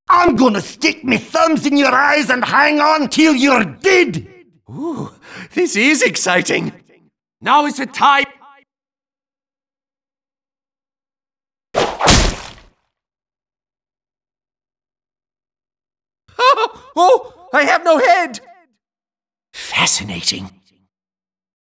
I'm gonna stick me thumbs in your eyes and hang on till you're dead! Ooh, this is exciting. Now is the time. Oh, I have no head! Fascinating.